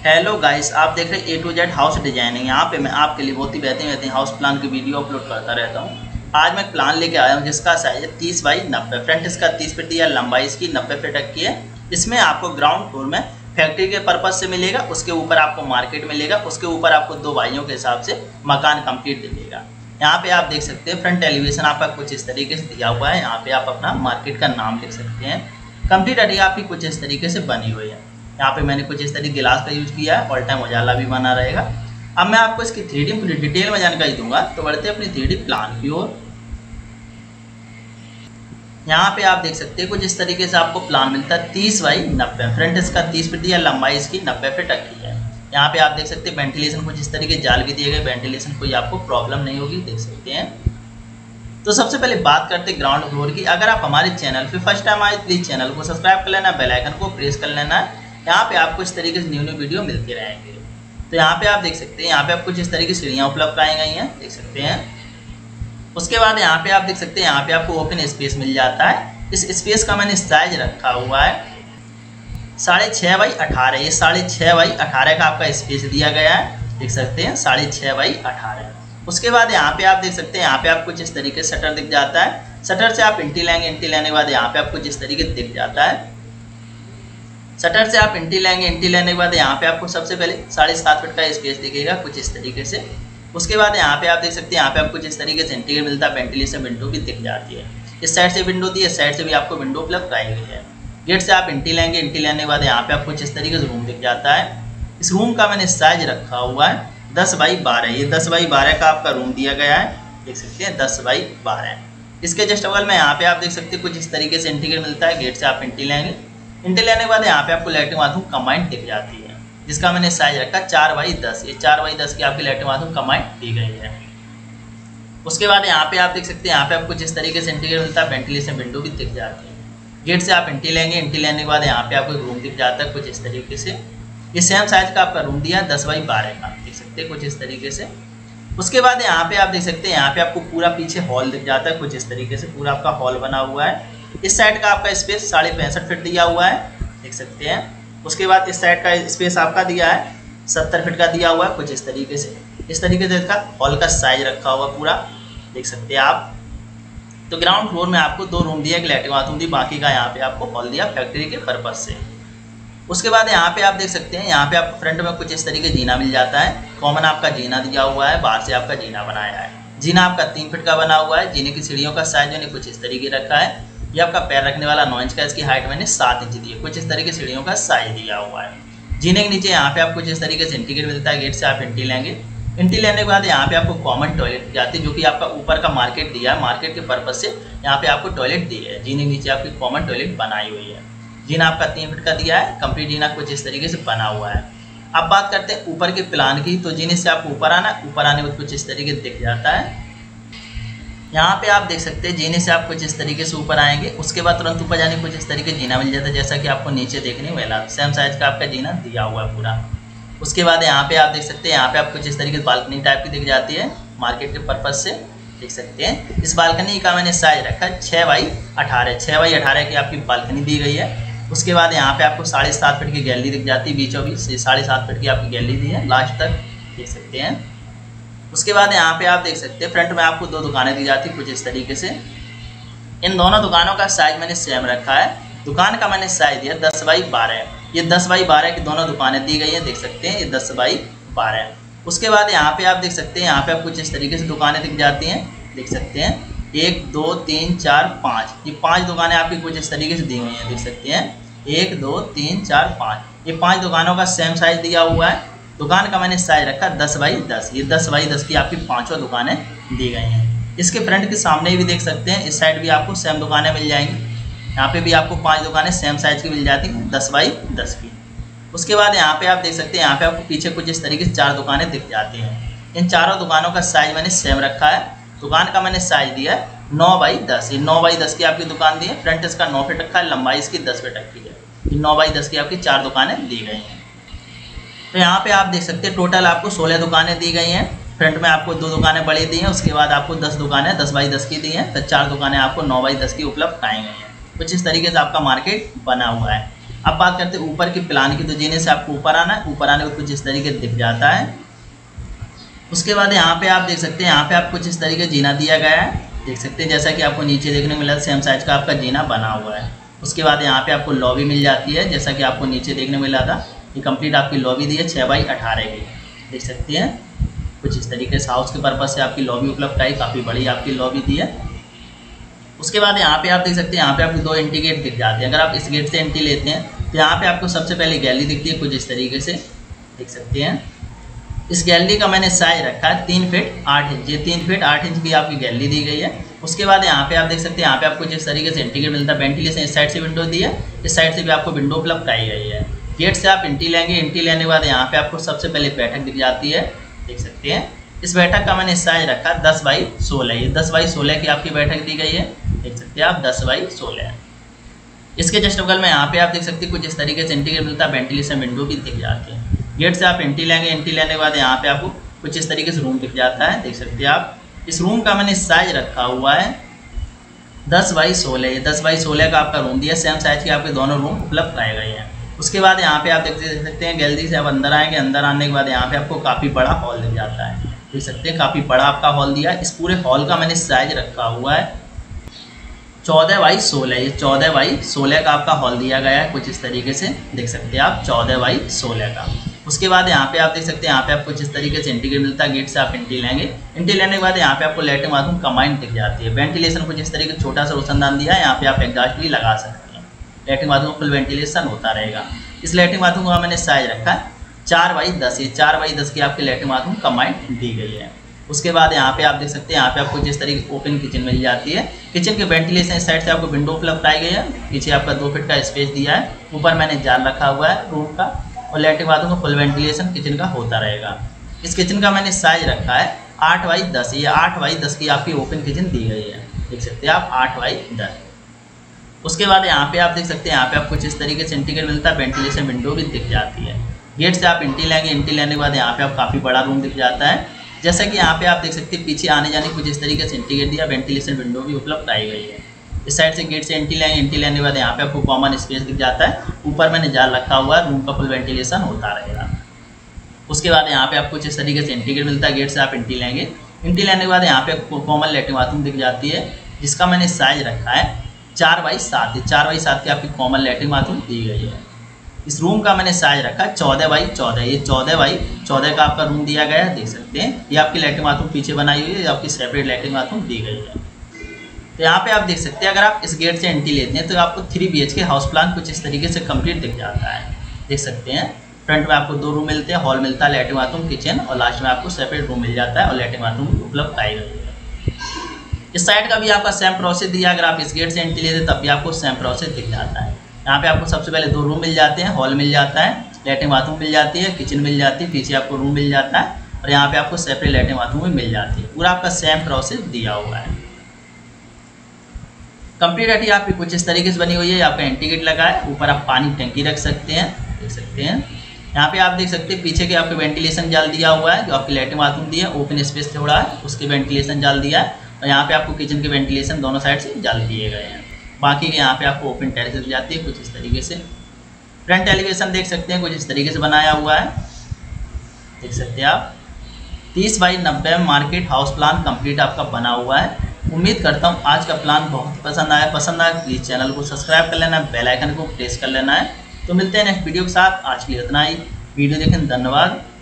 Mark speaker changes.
Speaker 1: Hello guys, आप देख रहे हैं A to Z house designing. यहाँ पे मैं आपके लिए बहुत ही बेहतरीन हाउस प्लान की वीडियो अपलोड करता रहता हूँ। आज मैं प्लान लेके आया हूँ जिसका साइज है 30 बाई 90। फ्रंट इसका 30 फीट दिया, लंबाई इसकी 90 फीट तक की है। इसमें आपको ग्राउंड फ्लोर में फैक्ट्री के पर्पज से मिलेगा, उसके ऊपर आपको मार्केट मिलेगा, उसके ऊपर आपको 2 भाइयों के हिसाब से मकान कंप्लीट मिलेगा। यहाँ पे आप देख सकते हैं फ्रंट एलिवेशन आपका कुछ इस तरीके से दिया हुआ है। यहाँ पे आप अपना मार्केट का नाम लिख सकते हैं। कंप्लीट एरिया आपकी कुछ इस तरीके से बनी हुई है। यहाँ पे मैंने कुछ इस तरीके गिलास का यूज किया है, ऑल टाइम उजाला भी बना रहेगा। अब मैं आपको इसकी 3D पूरी डिटेल में जानकारी दूंगा, तो बढ़ते अपनी 3D प्लान की ओर। यहाँ पे आप देख सकते हैं कुछ इस तरीके से आपको प्लान मिलता है 30 बाई 90। फ्रंट इसका 30 फीट दिया, लंबाई इसकी 90 फीट तक की है। यहाँ पे आप देख सकते हैं वेंटिलेशन कुछ इस तरीके जाल भी दिए गए, वेंटिलेशन कोई आपको प्रॉब्लम नहीं होगी, देख सकते हैं। तो सबसे पहले बात करते हैं ग्राउंड फ्लोर की। अगर आप हमारे चैनल पे फर्स्ट टाइम आए, प्लीज चैनल को सब्सक्राइब कर लेना, बेल आइकन को प्रेस कर लेना। यहाँ पे आपको इस तरीके से न्यू वीडियो मिलते रहेंगे। तो यहाँ पे आप देख सकते हैं, यहाँ पे आपको कुछ इस तरीके की सीढ़ियाँ उपलब्ध कराई गई हैं, देख सकते हैं। उसके बाद यहाँ पे आप देख सकते हैं, यहाँ पे आपको ओपन स्पेस मिल जाता है। इस स्पेस का मैंने साइज रखा हुआ है 6.5 बाई 18। ये 6.5 बाई 18 का आपका स्पेस दिया गया है, देख सकते हैं 6.5 बाई 18। उसके बाद यहाँ पे आप देख सकते हैं, यहाँ पे आपको कुछ इस तरीके से शटर दिख जाता है। शटर से आप इंटी लेंगे, इंटी लेने के बाद यहाँ पे आपको जिस तरीके दिख जाता है। शटर से आप इंटी लेंगे, इंटी लेने के बाद यहाँ पे आपको सबसे पहले 7.5 फीट का स्पेस दिखेगा कुछ इस तरीके से। उसके बाद यहाँ पे आप देख सकते हैं, यहाँ पे आपको जिस तरीके से इंटीरियर मिलता है, वेंटिलेशन विंडो भी दिख जाती है। इस साइड से विंडो दी है, इस साइड से भी आपको विंडो उपलब्ध कराई गई है। गेट से आप इंटी लेंगे, इंटी लेने के बाद यहाँ पे आपको जिस तरीके से रूम दिख जाता है। इस रूम का मैंने साइज रखा हुआ है 10 बाई 12। ये 10 बाई 12 का आपका रूम दिया गया है, देख सकते हैं 10 बाई 12। इसके जस्ट बगल में यहाँ पे आप देख सकते हैं कुछ इस तरीके से इंटीरियर मिलता है। गेट से आप इंटी लेंगे, इंटी लेने के बाद यहाँ पे आपको लैट्रिन बाथरूम कंबाइंड दिख जाती है, जिसका मैंने साइज रखा 4 बाई 10। ये 4 बाई 10 की आपकी लैट्रिन बाथरूम कंबाइंड दी गई है। उसके बाद यहाँ पे आप देख सकते हैं, यहाँ पे आपको जिस तरीके से इंटीरियर मिलता है, वेंटिलेशन विंडो भी दिख जाती है। गेट से आप इंटी लेंगे, इंटी लेने के बाद यहाँ पे आपको रूम दिख जाता है कुछ इस तरीके से। ये सेम साइज का आपका रूम दिया है 10 बाई 12 का, देख सकते हैं कुछ इस तरीके से। उसके बाद यहाँ पे आप देख सकते हैं, यहाँ पे आपको पूरा पीछे हॉल दिख जाता है कुछ इस तरीके से। पूरा आपका हॉल बना हुआ है। इस साइड का आपका स्पेस 65.5 फीट दिया हुआ है, देख सकते हैं। उसके बाद इस साइड का स्पेस आपका दिया है 70 फीट का दिया हुआ है कुछ इस तरीके से। इस तरीके से इसका हॉल का साइज रखा हुआ पूरा, देख सकते हैं आप। तो ग्राउंड फ्लोर में आपको 2 रूम दिया, एक लैट्रिन बाथरूम दी, बाकी का यहाँ पे आपको हॉल दिया फैक्ट्री के पर्पज से। उसके बाद यहाँ पे आप देख सकते हैं, यहाँ पे आपको फ्रंट में कुछ इस तरीके जीना मिल जाता है। कॉमन आपका जीना दिया हुआ है, बाहर से आपका जीना बनाया है। जीना आपका 3 फीट का बना हुआ है। जीने की सीढ़ियों का साइज मैंने कुछ इस तरीके रखा है। ये आपका पैर रखने वाला 9 इंच का, इसकी हाइट मैंने 7 इंच दी है। कुछ इस तरीके सीढ़ियों का साइज दिया हुआ है। जीने के नीचे यहाँ पे आपको कुछ इस तरीके से इंटीग्रेट मिलता है। गेट से आप इंटी लेंगे, इंटी लेने के बाद यहाँ पे आपको कॉमन टॉयलेट जाती है, जो कि आपका ऊपर का मार्केट दिया है। मार्केट के पर्पज से यहाँ पे आपको टॉयलेट दी है। जीने के नीचे आपकी कॉमन टॉयलेट बनाई हुई है। जीना आपका 3 फीट का दिया है, कंप्लीट जीना कुछ इस तरीके से बना हुआ है। अब बात करते हैं ऊपर के प्लान की। तो जीने से आपको ऊपर आना, ऊपर आने में कुछ इस तरीके दिख जाता है। यहाँ पे आप देख सकते हैं, जीने से आप कुछ इस तरीके से ऊपर आएंगे। उसके बाद तुरंत ऊपर जाने कुछ इस तरीके जीना मिल जाता है, जैसा कि आपको नीचे देखने मिला। सेम साइज का आपका जीना दिया हुआ है पूरा। उसके बाद यहाँ पे आप देख सकते हैं, यहाँ पे आप कुछ इस तरीके से बालकनी टाइप की दिख जाती है मार्केट के पर्पज से, देख सकते हैं। इस बालकनी का मैंने साइज रखा है 6 बाई 18। 6 बाई 18 की आपकी बालकनी दी गई है। उसके बाद यहाँ पे आपको 7.5 फीट की गैलरी दिख जाती है, बीचों बीच 7.5 फीट की आपकी गैलरी दी है लास्ट तक, देख सकते हैं। उसके बाद यहाँ पे आप देख सकते हैं, फ्रंट में आपको 2 दुकानें दी जाती है कुछ इस तरीके से। इन दोनों दुकानों का साइज मैंने सेम रखा है। दुकान का मैंने साइज दिया 10 बाई 12। ये 10 बाई 12 की दोनों दुकानें दी गई हैं, देख सकते हैं। ये 10 बाई 12। उसके बाद यहाँ पे आप देख सकते हैं, यहाँ पे आप कुछ इस तरीके से दुकानें दिख जाती हैं, देख सकते हैं। 1 2 3 4 5, ये 5 दुकानें आपकी कुछ इस तरीके से दी हुई हैं, देख सकते हैं। 1 2 3 4 5, ये 5 दुकानों का सेम साइज दिया हुआ है। दुकान का मैंने साइज रखा 10 बाई 10। ये 10 बाई 10 की आपकी 5 दुकानें दी गई हैं। इसके फ्रंट के सामने भी देख सकते हैं, इस साइड भी आपको सेम दुकानें मिल जाएंगी। यहाँ पे भी आपको 5 दुकानें सेम साइज की मिल जाती हैं, 10 बाई 10 की। उसके बाद यहाँ पे आप देख सकते हैं, यहाँ पे आपको पीछे कुछ इस तरीके से 4 दुकानें दिख जाती हैं। इन चारों दुकानों का साइज मैंने सेम रखा है। दुकान का मैंने साइज दिया है 9 बाई 10। ये 9 बाई 10 की आपकी दुकान दी है। फ्रंट इसका 9 फीट रखा है, लंबाई इसकी 10 फीट की है। ये 9 बाई 10 की आपकी 4 दुकानें दी गई हैं। तो यहाँ पे आप देख सकते हैं, टोटल आपको 16 दुकानें दी गई हैं। फ्रंट में आपको 2 दुकानें बड़ी दी हैं, उसके बाद आपको 10 दुकानें 10 बाई 10 की दी हैं, तो 4 दुकानें आपको 9 बाई 10 की उपलब्ध कराई गई हैं। कुछ इस तरीके से आपका मार्केट बना हुआ है। अब बात करते हैं ऊपर के प्लान की, तो जीने से आपको ऊपर आना है, ऊपर आने को कुछ इस तरीके दिख जाता है। उसके बाद यहाँ पे आप देख सकते हैं, यहाँ पे आपको कुछ इस तरीके जीना दिया गया है, देख सकते हैं, जैसा कि आपको नीचे देखने को मिला सेम साइज का आपका जीना बना हुआ है। उसके बाद यहाँ पे आपको लॉबी मिल जाती है, जैसा कि आपको नीचे देखने मिला था, ये कंप्लीट आपकी लॉबी दी है 6x18 की, देख सकते हैं कुछ इस तरीके से हाउस के पर्पज से आपकी लॉबी उपलब्ध है, काफ़ी बड़ी आपकी लॉबी दी है। उसके बाद यहाँ पे आप देख सकते हैं, यहाँ पे आपको 2 एंट्री गेट दिख जाते हैं। अगर आप इस गेट से एंट्री लेते हैं तो यहाँ पे आपको सबसे पहले गैलरी दिखती है कुछ इस तरीके से, देख सकते हैं। इस गैलरी का मैंने साइज रखा है 3 फीट 8 इंच, ये 3 फीट 8 इंच की आपकी गैलरी दी गई है। उसके बाद यहाँ पे आप देख सकते हैं, यहाँ पे आपको जिस तरीके से एंट्री गेट मिलता है, वेंटिलेशन इस साइड से विंडो दी है, इस साइड से भी आपको विंडो उपलब्ध कराई गई है। गेट से आप एंट्री लेंगे, एंट्री लेने के बाद यहाँ पे आपको सबसे पहले बैठक दिख जाती है, देख सकते हैं। इस बैठक का मैंने साइज रखा 10x16, ये 10x16 की आपकी बैठक दी गई है, देख सकते हैं आप 10x16। इसके जस्ट बगल में यहाँ पे आप देख सकते हैं कुछ इस तरीके से एंट्री गेट मिलता है, वेंटिलेशन विंडो भी दिख जाती है। गेट से आप एंट्री लेंगे, एंट्री लेने के बाद यहाँ पे आपको कुछ इस तरीके से रूम दिख जाता है, देख सकते हैं आप। इस रूम का मैंने साइज रखा हुआ है 10x16, ये 10x16 का आपका रूम दिया, सेम साइज के आपके दोनों रूम उपलब्ध कराए गए हैं। उसके बाद यहाँ पे आप देख सकते हैं, गैलरी से आप अंदर आएंगे, अंदर आने के बाद यहाँ पे आपको काफ़ी बड़ा हॉल दिख जाता है, देख सकते हैं काफ़ी बड़ा आपका हॉल दिया है। इस पूरे हॉल का मैंने साइज रखा हुआ है 14x16, ये 14x16 का आपका हॉल दिया गया है कुछ इस तरीके से, देख सकते हैं आप 14x16 का। उसके बाद यहाँ पे आप देख सकते हैं, यहाँ पे आपको कुछ इस तरीके से एंट्री गेट मिलता है, गेट से आप एंट्री लेंगे, एंट्री लेने के बाद यहाँ पे आपको लैट्रिन बाथरूम कंबाइंड दिख जाती है। वेंटिलेशन कुछ इस तरीके छोटा सा रोशनदान दिया है, यहाँ पे आप एग्जॉस्ट भी लगा सकते हैं, लैट्रिन बाथरूम फुल वेंटिलेशन होता रहेगा। इस लैट्रिन बाथरूम का मैंने साइज रखा है 4x10, ये 4x10 की आपकी लैट्रिन बाथरूम कंबाइंड दी गई है। उसके बाद यहाँ पे आप देख सकते हैं, यहाँ पे आपको जिस तरीके ओपन किचन मिल जाती है, किचन के वेंटिलेशन इस साइड से आपको विंडो उपलब्ध कराई गई है, पीछे आपका 2 फीट का स्पेस दिया है, ऊपर मैंने जाल रखा हुआ है रूम का, और लैट्रिन बाथरूम का फुल वेंटिलेशन किचन का होता रहेगा। इस किचन का मैंने साइज रखा है 8x10, ये 8x10 की आपकी ओपन किचन दी गई है, देख सकते हैं आप 8x10। उसके बाद यहाँ पे आप देख सकते हैं, यहाँ पे आपको जिस तरीके से एंट्री गेट मिलता है, वेंटिलेशन विंडो भी दिख जाती है। गेट से आप एंट्री लेंगे, एंट्री लेने के बाद यहाँ पे आप काफ़ी बड़ा रूम दिख जाता है, जैसा कि यहाँ पे आप देख सकते हैं पीछे आने जाने कुछ इस तरीके से एंट्री गेट दिया, वेंटिलेशन विंडो भी उपलब्ध आई गई है। इस साइड से गेट से एंट्री लेंगे, एंट्री लेने के बाद यहाँ पे आपको कॉमन स्पेस दिख जाता है, ऊपर मैंने जाल रखा हुआ है, रूम का फुल वेंटिलेशन होता रहेगा। उसके बाद यहाँ पे आपको इस तरीके से एंट्री गेट मिलता है, गेट से आप एंट्री लेंगे, एंट्री लेने के बाद यहाँ पे कॉमन लैट्रिन बाथरूम दिख जाती है, जिसका मैंने साइज रखा है 4x7, 4x7 की आपकी कॉमन लैट्रिन बाथरूम दी गई है। इस रूम का मैंने साइज रखा 14x14, ये 14x14 का आपका रूम दिया गया है, देख सकते हैं। ये आपकी लैट्रिन बाथरूम पीछे बनाई हुई है, आपकी सेपरेट लैट्रिन बाथरूम दी गई है। तो यहाँ पे आप देख सकते हैं, अगर आप इस गेट से एंट्री लेते हैं तो आपको 3 BHK हाउस प्लान कुछ इस तरीके से कंप्लीट दिख जाता है, देख सकते हैं। फ्रंट में आपको 2 रूम मिलते हैं, हॉल मिलता है, लैट्रिन बाथरूम किचन, और लास्ट में आपको सेपरेट रूम मिल जाता है और लैट्रिन बाथरूम उपलब्ध कराई गई है। इस साइड का भी आपका सेम प्रोसेस दिया, अगर आप इस गेट से एंट्री लेते तब भी आपको सेम प्रोसेस दिख जाता है। यहाँ पे आपको सबसे पहले 2 रूम मिल जाते हैं, हॉल मिल जाता है, लैट्रिन बाथरूम मिल जाती है, किचन मिल जाती है, पीछे आपको रूम मिल जाता है, और यहाँ पे आपको सेपरेट लैट्रिन बाथरूम भी मिल जाती है। पूरा आपका सेम प्रोसेस दिया हुआ है। कंप्लीट एटी आपकी कुछ इस तरीके से बनी हुई है, आपका एंट्री गेट लगा है, ऊपर आप पानी टंकी रख सकते हैं, देख सकते हैं। यहाँ पे आप देख सकते हैं पीछे के आपके वेंटिलेशन जाल दिया हुआ है, जो आपकी लैट्रिन बाथरूम दी है, ओपन स्पेस थोड़ा है, उसके वेंटिलेशन जाल दिया है, और यहाँ पे आपको किचन के वेंटिलेशन दोनों साइड से जाल दिए गए हैं। बाकी के यहाँ पे आपको ओपन टेरेस मिल जाती है कुछ इस तरीके से। फ्रंट एलिवेशन देख सकते हैं कुछ इस तरीके से बनाया हुआ है, देख सकते हैं आप। 30x90 market house plan complete आपका बना हुआ है। उम्मीद करता हूँ आज का प्लान बहुत पसंद आया प्लीज़ चैनल को सब्सक्राइब कर लेना है, बेल आइकन को प्रेस कर लेना है। तो मिलते हैं नेक्स्ट वीडियो के साथ, आज के लिए इतना ही। वीडियो देखें, धन्यवाद।